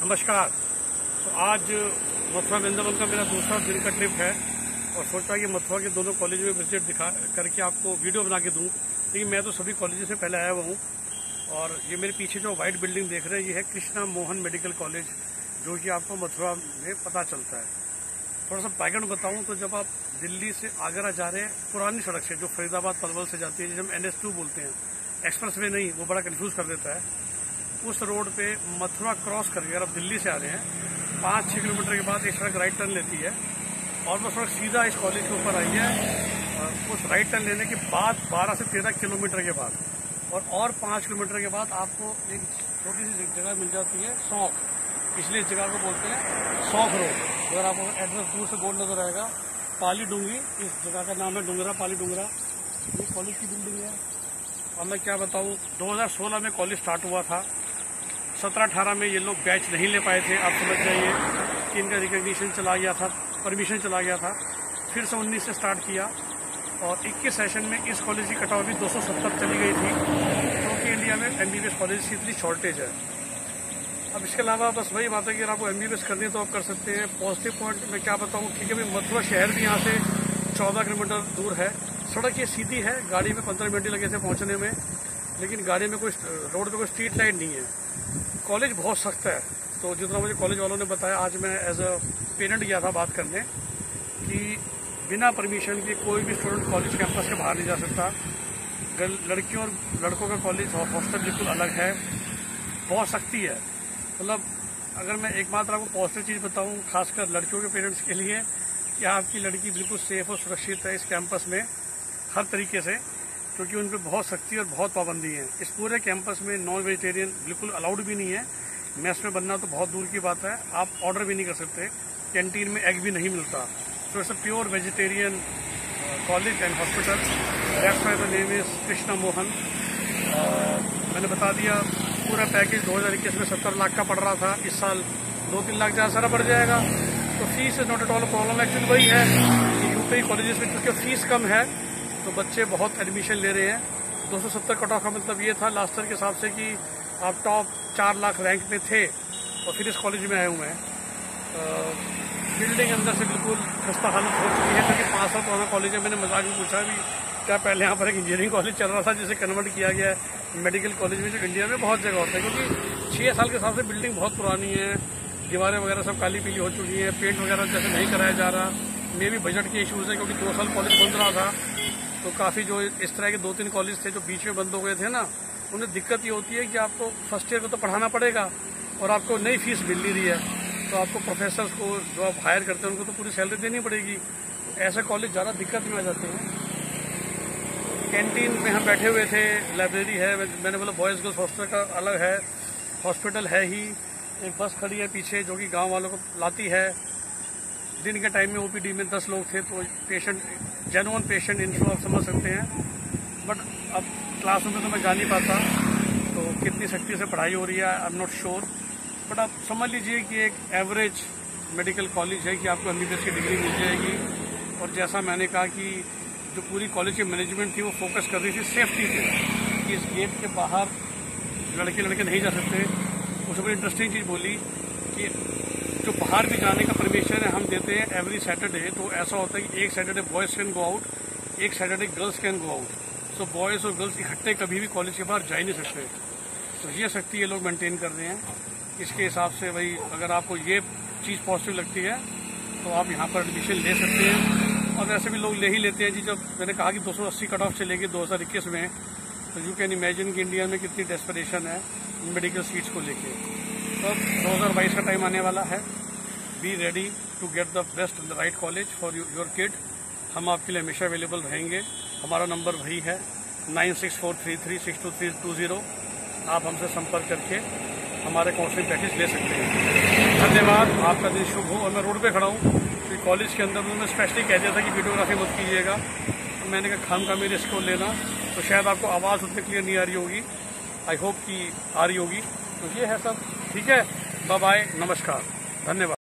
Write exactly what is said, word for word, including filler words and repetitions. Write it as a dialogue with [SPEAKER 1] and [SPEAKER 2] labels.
[SPEAKER 1] नमस्कार। तो आज मथुरा वृंदावन का मेरा दूसरा दिन का ट्रिप है और सोचा कि मथुरा के दोनों कॉलेज में विजिट दिखा करके आपको वीडियो बना के दूं। लेकिन मैं तो सभी कॉलेज से पहले आया हुआ हूँ और ये मेरे पीछे जो वाइट बिल्डिंग देख रहे हैं ये है कृष्णा मोहन मेडिकल कॉलेज, जो कि आपको मथुरा में पता चलता है। थोड़ा सा बैकग्राउंड बताऊँ तो जब आप दिल्ली से आगरा जा रहे हैं पुरानी सड़क से जो फरीदाबाद पलवल से जाती है, जिसे हम एन एस टू बोलते हैं, एक्सप्रेस वे नहीं, वो बड़ा कंफ्यूज कर देता है। उस रोड पे मथुरा क्रॉस करके अगर आप दिल्ली से आ रहे हैं पाँच छः किलोमीटर के बाद एक सड़क राइट टर्न लेती है और वो सड़क सीधा इस कॉलेज के ऊपर आई है। उस राइट टर्न लेने के बाद बारह से तेरह किलोमीटर के बाद और और पाँच किलोमीटर के बाद आपको एक छोटी सी जगह मिल जाती है सौंख, इसलिए इस जगह को बोलते हैं सौंख रोड। अगर आपको एड्रेस दूर से बोर्ड नजर आएगा पाली डूंगी, इस जगह का नाम है डूंगरा, पाली डूंगरा। ये कॉलेज की बिल्डिंग है। और मैं क्या बताऊँ, दो हज़ार सोलह में कॉलेज स्टार्ट हुआ था। सत्रह अठारह में ये लोग बैच नहीं ले पाए थे। आप समझ जाइए कि इनका रिकग्निशन चला गया था, परमिशन चला गया था। फिर से उन्नीस से स्टार्ट किया और इक्कीस सेशन में इस कॉलेज की कट ऑफ भी दो सौ सत्तर चली गई थी, क्योंकि इंडिया में एमबीबीएस कॉलेज की इतनी शॉर्टेज है। अब इसके अलावा बस वही बात है कि अगर आपको एमबीबीएस करनी है तो आप कर सकते हैं। पॉजिटिव पॉइंट मैं क्या बताऊँ, ठीक है भाई, मथुरा शहर भी यहाँ से चौदह किलोमीटर दूर है। सड़क ये सीधी है, गाड़ी में पंद्रह मिनट लगे थे पहुँचने में, लेकिन गाड़ी में कोई रोड पे कोई स्ट्रीट लाइट नहीं है। कॉलेज बहुत सख्त है। तो जितना मुझे कॉलेज वालों ने बताया, आज मैं एज अ पेरेंट गया था बात करने कि बिना परमिशन के कोई भी स्टूडेंट कॉलेज कैंपस के बाहर नहीं जा सकता। लड़कियों और लड़कों का कॉलेज और हॉस्टल बिल्कुल अलग है, बहुत सख्ती है। मतलब अगर मैं एकमात्र आपको पॉजिटिव चीज़ बताऊं, खासकर लड़कियों के पेरेंट्स के लिए, कि आपकी लड़की बिल्कुल सेफ और सुरक्षित है इस कैंपस में हर तरीके से, क्योंकि उन पर बहुत सख्ती और बहुत पाबंदी है। इस पूरे कैंपस में नॉन वेजिटेरियन बिल्कुल अलाउड भी नहीं है। मेस में बनना तो बहुत दूर की बात है, आप ऑर्डर भी नहीं कर सकते। कैंटीन में एग भी नहीं मिलता। तो it's a pure vegetarian college and hospital. That's why the name is Krishna Mohan. मैंने बता दिया पूरा पैकेज दो हज़ार इक्कीस में सत्तर लाख का पड़ रहा था, इस साल दो तीन लाख ज़्यादा सारा बढ़ जाएगा। तो fees is not at all problem. Actually वही है कि यूपी कॉलेजेस में क्योंकि फीस कम है तो बच्चे बहुत एडमिशन ले रहे हैं। दो सौ सत्तर कट ऑफ का मतलब ये था लास्ट ईयर के हिसाब से कि आप टॉप चार लाख रैंक में थे और फिर इस कॉलेज में आए हुए हैं। बिल्डिंग अंदर से बिल्कुल खस्ता हालत हो चुकी है, क्योंकि पाँच साल पुराना कॉलेज है। मैंने मजाक में पूछा भी क्या पहले यहाँ पर एक इंजीनियरिंग कॉलेज चल रहा था जिसे कन्वर्ट किया गया है मेडिकल कॉलेज में, जो इंडिया में बहुत जगह होता है। क्योंकि छः साल के हिसाब से बिल्डिंग बहुत पुरानी है, दीवारें वगैरह सब काली पीली हो चुकी है, पेंट वगैरह जैसे नहीं कराया जा रहा। मे भी बजट के इशूज़ है, क्योंकि दो साल कॉलेज बंद रहा था तो काफ़ी जो इस तरह के दो तीन कॉलेज थे जो बीच में बंद हो गए थे ना, उन्हें दिक्कत ये होती है कि आपको फर्स्ट ईयर को तो पढ़ाना पड़ेगा और आपको नई फीस मिल नहीं रही है, तो आपको प्रोफेसर्स को जो आप हायर करते हैं उनको तो पूरी सैलरी देनी पड़ेगी। ऐसे कॉलेज ज़्यादा दिक्कत में आ जाते हैं। कैंटीन में हम बैठे हुए थे, लाइब्रेरी है, मैंने बोला बॉयज़ गर्ल्स हॉस्टल का अलग है, हॉस्पिटल है ही, एक बस खड़ी है पीछे जो कि गाँव वालों को लाती है। दिन के टाइम में ओपीडी में दस लोग थे, तो पेशेंट जेन्युइन पेशेंट इनशो आप समझ सकते हैं। बट अब क्लासरूम में तो मैं जा नहीं पाता, तो कितनी सख्ती से पढ़ाई हो रही है I am not sure. But आप समझ लीजिए कि एक एवरेज मेडिकल कॉलेज है कि आपको एमबीबीएस की डिग्री मिल जाएगी। और जैसा मैंने कहा कि जो पूरी कॉलेज की मैनेजमेंट थी वो फोकस कर रही थी सेफ्टी पे, कि इस गेट के बाहर लड़के लड़के नहीं जा सकते। उससे बड़ी इंटरेस्टिंग चीज़ बोली कि जो बाहर भी जाने का परमिशन है हम देते हैं एवरी सैटरडे। तो ऐसा होता है कि एक Saturday boys can go out, एक Saturday girls can go out. So boys और गर्ल्स इकट्ठे कभी भी कॉलेज के बाहर जा ही नहीं सकते। तो ये सख्ती ये लोग मेंटेन कर रहे हैं। इसके हिसाब से भाई अगर आपको ये चीज़ पॉजिटिव लगती है तो आप यहाँ पर एडमिशन ले सकते हैं। और वैसे भी लोग ले ही लेते हैं जी। जब मैंने कहा कि दो सौ अस्सी कट ऑफ चलेगी दो हज़ार इक्कीस में, तो यू कैन इमेजिन कि इंडिया में कितनी डेस्परेशन है मेडिकल सीट्स को लेके। तो अब दो हज़ार बाईस का टाइम आने वाला है। Be ready to get the best in the right college for your kid. हम आपके लिए हमेशा अवेलेबल रहेंगे। हमारा नंबर वही है nine six four three three six two three two zero. आप हमसे संपर्क करके हमारे काउंसलिंग पैकेज ले सकते हैं। धन्यवाद, आपका दिन शुभ हो। और मैं रोड पे खड़ा हूँ क्योंकि कॉलेज के अंदर उन्होंने स्पेशली कह दिया था कि वीडियोग्राफी मत कीजिएगा। तो मैंने कहा खाम का मेरे रिस्क को लेना, तो शायद आपको आवाज़ उतनी क्लियर नहीं आ रही होगी, आई होप कि आ रही होगी। तो ये है सब, ठीक है, बाय बाय, नमस्कार, धन्यवाद।